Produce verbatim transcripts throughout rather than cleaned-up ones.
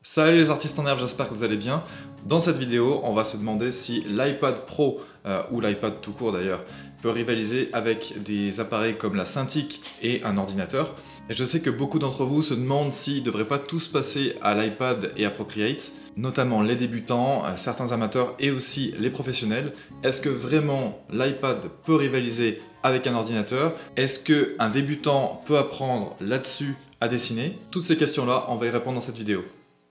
Salut les artistes en herbe, j'espère que vous allez bien. Dans cette vidéo, on va se demander si l'iPad Pro, euh, ou l'iPad tout court d'ailleurs, peut rivaliser avec des appareils comme la Cintiq et un ordinateur. Et je sais que beaucoup d'entre vous se demandent s'ils ne devraient pas tous passer à l'iPad et à Procreate, notamment les débutants, certains amateurs et aussi les professionnels. Est-ce que vraiment l'iPad peut rivaliser avec un ordinateur? Est-ce qu'un débutant peut apprendre là-dessus à dessiner? Toutes ces questions-là, on va y répondre dans cette vidéo.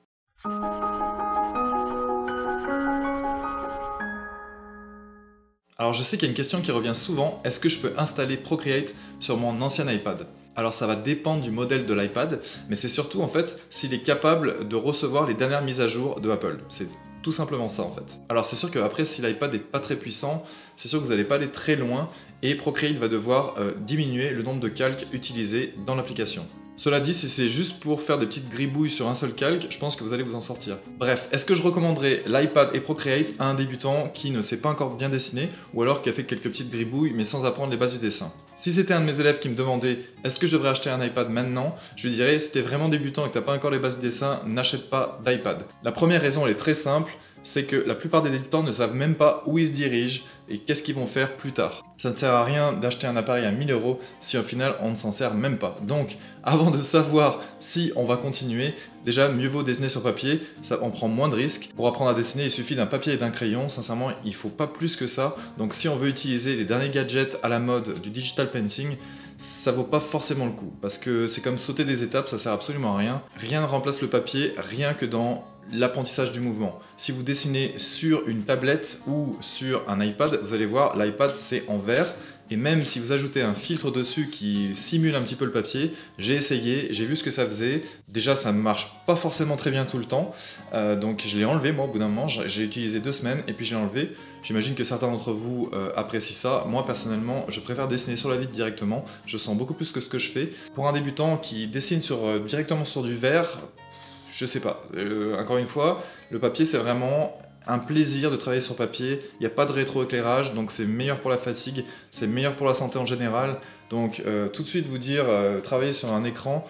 Alors je sais qu'il y a une question qui revient souvent, est-ce que je peux installer Procreate sur mon ancien iPad? Alors ça va dépendre du modèle de l'iPad, mais c'est surtout en fait s'il est capable de recevoir les dernières mises à jour de Apple. C'est tout simplement ça en fait. Alors c'est sûr qu'après si l'iPad n'est pas très puissant, c'est sûr que vous n'allez pas aller très loin et Procreate va devoir euh, diminuer le nombre de calques utilisés dans l'application. Cela dit, si c'est juste pour faire des petites gribouilles sur un seul calque, je pense que vous allez vous en sortir. Bref, est-ce que je recommanderais l'iPad et Procreate à un débutant qui ne sait pas encore bien dessiner ou alors qui a fait quelques petites gribouilles mais sans apprendre les bases du dessin? Si c'était un de mes élèves qui me demandait est-ce que je devrais acheter un iPad maintenant, je lui dirais si t'es vraiment débutant et que t'as pas encore les bases du dessin, n'achète pas d'iPad. La première raison elle est très simple, c'est que la plupart des débutants ne savent même pas où ils se dirigent et qu'est-ce qu'ils vont faire plus tard. Ça ne sert à rien d'acheter un appareil à mille euros si au final on ne s'en sert même pas. Donc avant de savoir si on va continuer, déjà mieux vaut dessiner sur papier, ça, on prend moins de risques. Pour apprendre à dessiner il suffit d'un papier et d'un crayon, sincèrement il faut pas plus que ça. Donc si on veut utiliser les derniers gadgets à la mode du digital painting, ça vaut pas forcément le coup, parce que c'est comme sauter des étapes, ça sert absolument à rien. Rien ne remplace le papier, rien que dans l'apprentissage du mouvement. Si vous dessinez sur une tablette ou sur un iPad, vous allez voir, l'iPad c'est en vert, et même si vous ajoutez un filtre dessus qui simule un petit peu le papier, j'ai essayé, j'ai vu ce que ça faisait. Déjà ça ne marche pas forcément très bien tout le temps, euh, donc je l'ai enlevé moi au bout d'un moment, j'ai utilisé deux semaines et puis je l'ai enlevé. J'imagine que certains d'entre vous euh, apprécient ça. Moi personnellement, je préfère dessiner sur la vitre directement, je sens beaucoup plus que ce que je fais. Pour un débutant qui dessine sur, euh, directement sur du verre, je sais pas, euh, encore une fois, le papier c'est vraiment un plaisir de travailler sur papier, il n'y a pas de rétroéclairage, donc c'est meilleur pour la fatigue, c'est meilleur pour la santé en général, donc euh, tout de suite vous dire, euh, travailler sur un écran,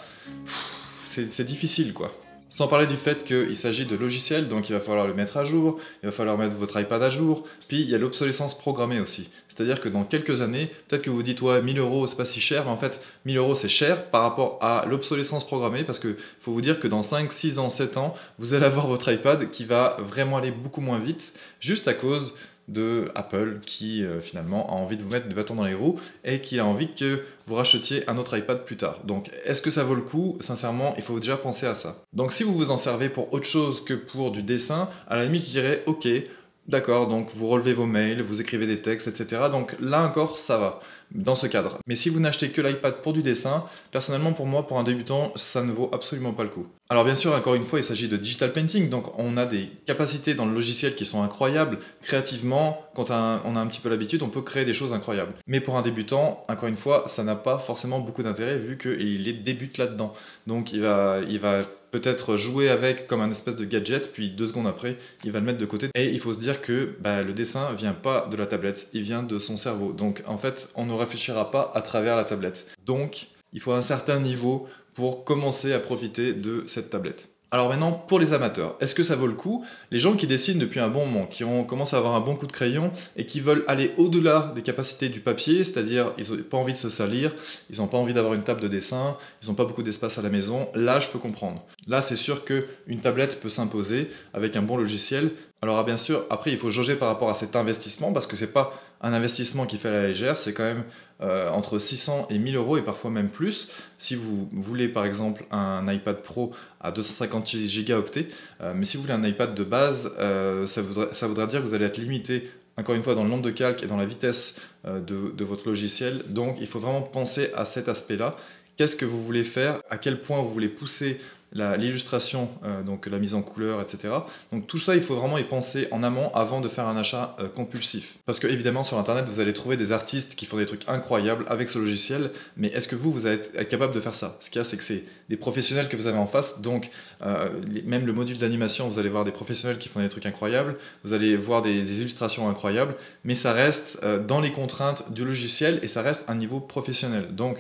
c'est difficile quoi. Sans parler du fait qu'il s'agit de logiciels, donc il va falloir le mettre à jour, il va falloir mettre votre iPad à jour, puis il y a l'obsolescence programmée aussi. C'est-à-dire que dans quelques années, peut-être que vous dites ouais mille euros c'est pas si cher, mais en fait mille euros c'est cher par rapport à l'obsolescence programmée, parce qu'il faut vous dire que dans cinq, six ans, sept ans, vous allez avoir votre iPad qui va vraiment aller beaucoup moins vite, juste à cause de Apple qui euh, finalement a envie de vous mettre des bâtons dans les roues et qui a envie que vous rachetiez un autre iPad plus tard. Donc est-ce que ça vaut le coup? Sincèrement, il faut déjà penser à ça. Donc si vous vous en servez pour autre chose que pour du dessin, à la limite je dirais ok, d'accord, donc vous relevez vos mails, vous écrivez des textes, et cetera. Donc là encore, ça va, dans ce cadre. Mais si vous n'achetez que l'iPad pour du dessin, personnellement pour moi, pour un débutant, ça ne vaut absolument pas le coup. Alors bien sûr, encore une fois, il s'agit de digital painting, donc on a des capacités dans le logiciel qui sont incroyables. Créativement, quand on a un petit peu l'habitude, on peut créer des choses incroyables. Mais pour un débutant, encore une fois, ça n'a pas forcément beaucoup d'intérêt vu qu'il débute là-dedans. Donc il va, il va peut-être jouer avec comme un espèce de gadget, puis deux secondes après, il va le mettre de côté. Et il faut se dire que bah, le dessin vient pas de la tablette, il vient de son cerveau. Donc en fait, on ne réfléchira pas à travers la tablette. Donc, il faut un certain niveau pour commencer à profiter de cette tablette. Alors maintenant, pour les amateurs, est-ce que ça vaut le coup? Les gens qui dessinent depuis un bon moment, qui ont commencé à avoir un bon coup de crayon et qui veulent aller au-delà des capacités du papier, c'est-à-dire ils n'ont pas envie de se salir, ils n'ont pas envie d'avoir une table de dessin, ils n'ont pas beaucoup d'espace à la maison, là je peux comprendre. Là c'est sûr qu'une tablette peut s'imposer avec un bon logiciel. Alors bien sûr, après il faut jauger par rapport à cet investissement, parce que c'est pas un investissement qui fait à la légère, c'est quand même euh, entre six cents et mille euros et parfois même plus. Si vous voulez par exemple un iPad Pro à deux cent cinquante gigaoctets, euh, mais si vous voulez un iPad de base, euh, ça, voudra, ça voudra dire que vous allez être limité encore une fois dans le nombre de calques et dans la vitesse euh, de, de votre logiciel. Donc il faut vraiment penser à cet aspect-là. Qu'est-ce que vous voulez faire? À quel point vous voulez pousser l'illustration, euh, donc la mise en couleur, et cetera. Donc tout ça, il faut vraiment y penser en amont avant de faire un achat euh, compulsif. Parce que évidemment, sur Internet, vous allez trouver des artistes qui font des trucs incroyables avec ce logiciel, mais est-ce que vous, vous allez être capable de faire ça? Ce qu'il y a, c'est que c'est des professionnels que vous avez en face, donc euh, les, même le module d'animation, vous allez voir des professionnels qui font des trucs incroyables, vous allez voir des, des illustrations incroyables, mais ça reste euh, dans les contraintes du logiciel et ça reste un niveau professionnel. Donc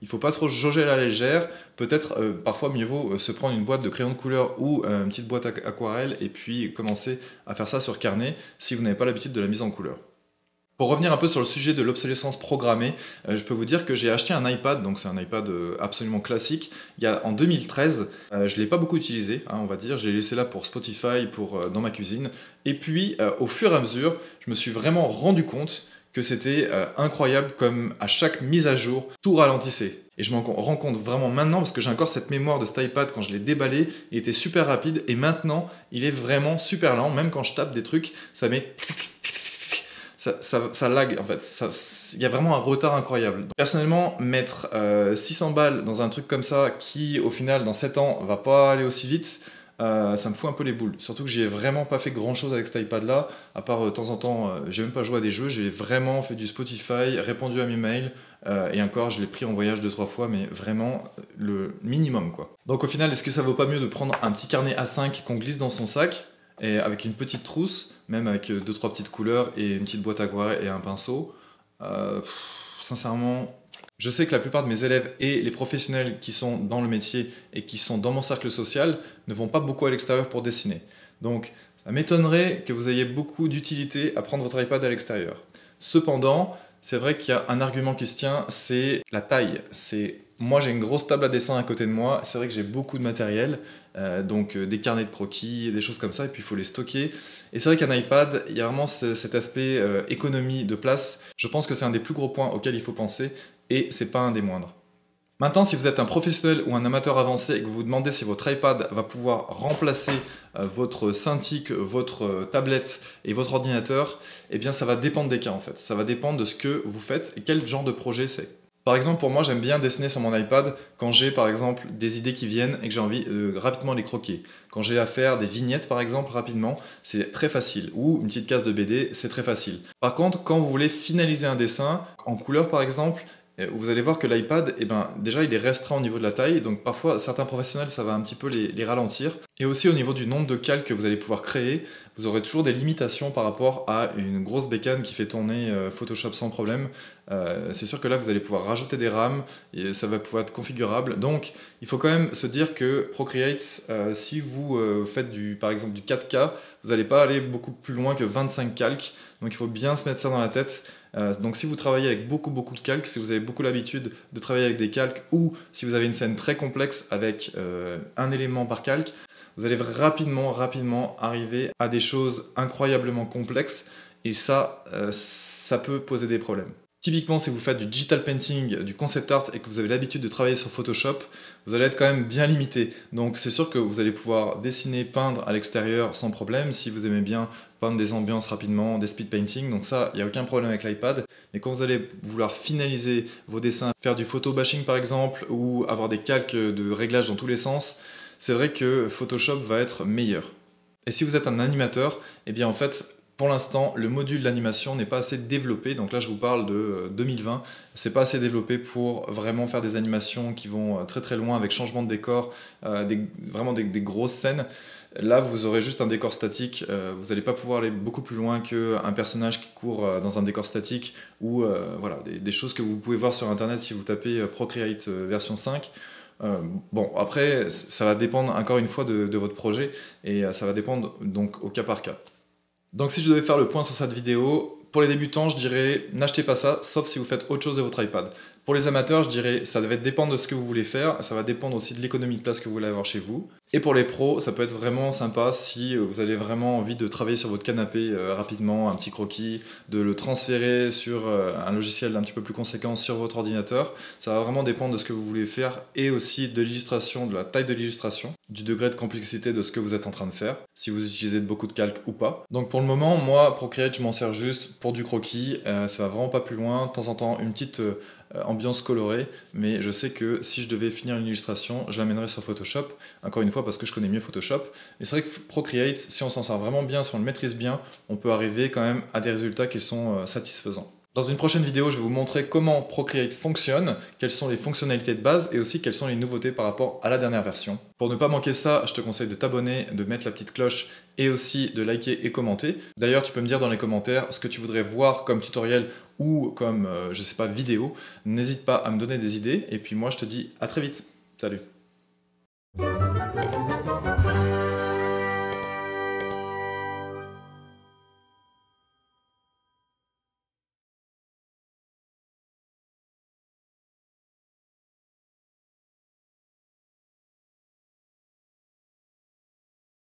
Il ne faut pas trop jauger à la légère. Peut-être euh, parfois mieux vaut euh, se prendre une boîte de crayons de couleur ou euh, une petite boîte aquarelle et puis commencer à faire ça sur carnet si vous n'avez pas l'habitude de la mise en couleur. Pour revenir un peu sur le sujet de l'obsolescence programmée, euh, je peux vous dire que j'ai acheté un iPad, donc c'est un iPad euh, absolument classique, il y a, en deux mille treize. Euh, je ne l'ai pas beaucoup utilisé, hein, on va dire, je l'ai laissé là pour Spotify, pour, euh, dans ma cuisine. Et puis, euh, au fur et à mesure, je me suis vraiment rendu compte que c'était euh, incroyable comme à chaque mise à jour, tout ralentissait. Et je m'en rends compte vraiment maintenant parce que j'ai encore cette mémoire de cet iPad quand je l'ai déballé, il était super rapide et maintenant il est vraiment super lent, même quand je tape des trucs, ça met... Ça, ça, ça lag en fait, il y a vraiment un retard incroyable. Personnellement, mettre euh, six cents balles dans un truc comme ça qui au final dans sept ans va pas aller aussi vite, euh, ça me fout un peu les boules. Surtout que j'ai vraiment pas fait grand chose avec cet iPad là, à part euh, de temps en temps, euh, j'ai même pas joué à des jeux, j'ai vraiment fait du Spotify, répondu à mes mails, euh, et encore je l'ai pris en voyage deux trois fois, mais vraiment le minimum quoi. Donc au final, est-ce que ça vaut pas mieux de prendre un petit carnet A cinq qu'on glisse dans son sac, et avec une petite trousse, même avec deux trois petites couleurs et une petite boîte aquarelle et un pinceau, euh, pff, sincèrement, je sais que la plupart de mes élèves et les professionnels qui sont dans le métier et qui sont dans mon cercle social ne vont pas beaucoup à l'extérieur pour dessiner. Donc, ça m'étonnerait que vous ayez beaucoup d'utilité à prendre votre iPad à l'extérieur. Cependant, c'est vrai qu'il y a un argument qui se tient, c'est la taille. C'est moi, j'ai une grosse table à dessin à côté de moi. C'est vrai que j'ai beaucoup de matériel, euh, donc euh, des carnets de croquis, des choses comme ça, et puis il faut les stocker. Et c'est vrai qu'un iPad, il y a vraiment ce, cet aspect euh, économie de place. Je pense que c'est un des plus gros points auxquels il faut penser, et c'est pas un des moindres. Maintenant, si vous êtes un professionnel ou un amateur avancé et que vous vous demandez si votre iPad va pouvoir remplacer euh, votre Cintiq, votre euh, tablette et votre ordinateur, eh bien ça va dépendre des cas en fait. Ça va dépendre de ce que vous faites et quel genre de projet c'est. Par exemple, pour moi, j'aime bien dessiner sur mon iPad quand j'ai, par exemple, des idées qui viennent et que j'ai envie de rapidement les croquer. Quand j'ai à faire des vignettes, par exemple, rapidement, c'est très facile. Ou une petite case de B D, c'est très facile. Par contre, quand vous voulez finaliser un dessin, en couleur, par exemple, vous allez voir que l'iPad, eh ben, déjà, il est restreint au niveau de la taille. Donc, parfois, certains professionnels, ça va un petit peu les, les ralentir. Et aussi, au niveau du nombre de calques que vous allez pouvoir créer, vous aurez toujours des limitations par rapport à une grosse bécane qui fait tourner euh, Photoshop sans problème. Euh, c'est sûr que là, vous allez pouvoir rajouter des rames et ça va pouvoir être configurable. Donc, il faut quand même se dire que Procreate, euh, si vous euh, faites du, par exemple du quatre K, vous n'allez pas aller beaucoup plus loin que vingt-cinq calques. Donc, il faut bien se mettre ça dans la tête. Euh, donc, si vous travaillez avec beaucoup, beaucoup de calques, si vous avez beaucoup l'habitude de travailler avec des calques ou si vous avez une scène très complexe avec euh, un élément par calque, vous allez rapidement, rapidement arriver à des choses incroyablement complexes et ça, euh, ça peut poser des problèmes. Typiquement, si vous faites du digital painting, du concept art et que vous avez l'habitude de travailler sur Photoshop, vous allez être quand même bien limité. Donc c'est sûr que vous allez pouvoir dessiner, peindre à l'extérieur sans problème si vous aimez bien peindre des ambiances rapidement, des speed painting. Donc ça, il n'y a aucun problème avec l'iPad. Mais quand vous allez vouloir finaliser vos dessins, faire du photo bashing par exemple, ou avoir des calques de réglage dans tous les sens, c'est vrai que Photoshop va être meilleur. Et si vous êtes un animateur, eh bien en fait, pour l'instant, le module d'animation n'est pas assez développé. Donc là, je vous parle de deux mille vingt. C'est pas assez développé pour vraiment faire des animations qui vont très très loin avec changement de décor, euh, des, vraiment des, des grosses scènes. Là, vous aurez juste un décor statique. Euh, vous n'allez pas pouvoir aller beaucoup plus loin qu'un personnage qui court euh, dans un décor statique ou euh, voilà, des, des choses que vous pouvez voir sur Internet si vous tapez euh, Procreate euh, version cinq. Euh, bon, après, ça va dépendre encore une fois de, de votre projet et euh, ça va dépendre donc au cas par cas. Donc si je devais faire le point sur cette vidéo, pour les débutants, je dirais n'achetez pas ça, sauf si vous faites autre chose de votre iPad. Pour les amateurs, je dirais ça va dépendre de ce que vous voulez faire, ça va dépendre aussi de l'économie de place que vous voulez avoir chez vous. Et pour les pros, ça peut être vraiment sympa si vous avez vraiment envie de travailler sur votre canapé euh, rapidement, un petit croquis, de le transférer sur euh, un logiciel un petit peu plus conséquent sur votre ordinateur. Ça va vraiment dépendre de ce que vous voulez faire et aussi de l'illustration, de la taille de l'illustration, du degré de complexité de ce que vous êtes en train de faire, si vous utilisez beaucoup de calques ou pas. Donc pour le moment, moi, Procreate, je m'en sers juste pour du croquis, euh, ça va vraiment pas plus loin, de temps en temps une petite euh, ambiance colorée, mais je sais que si je devais finir une illustration, je l'amènerais sur Photoshop, encore une fois parce que je connais mieux Photoshop. Et c'est vrai que Procreate, si on s'en sert vraiment bien, si on le maîtrise bien, on peut arriver quand même à des résultats qui sont euh, satisfaisants. Dans une prochaine vidéo, je vais vous montrer comment Procreate fonctionne, quelles sont les fonctionnalités de base et aussi quelles sont les nouveautés par rapport à la dernière version. Pour ne pas manquer ça, je te conseille de t'abonner, de mettre la petite cloche et aussi de liker et commenter. D'ailleurs, tu peux me dire dans les commentaires ce que tu voudrais voir comme tutoriel ou comme, euh, je sais pas, vidéo. N'hésite pas à me donner des idées et puis moi je te dis à très vite. Salut!